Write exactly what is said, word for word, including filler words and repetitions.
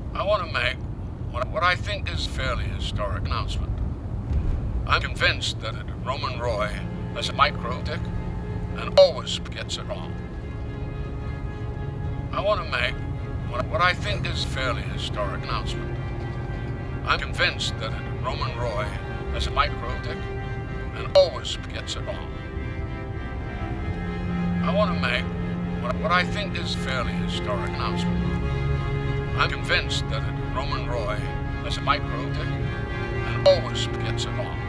I want to make what, what I think is a fairly historic announcement. I'm convinced that Roman Roy has a micro dick and always gets it wrong. I want to make what, what I think is a fairly historic announcement. I'm convinced that Roman Roy has a micro dick and always gets it wrong. I want to make what, what I think is a fairly historic announcement. I'm convinced that Roman Roy has a micro dick and always gets it wrong.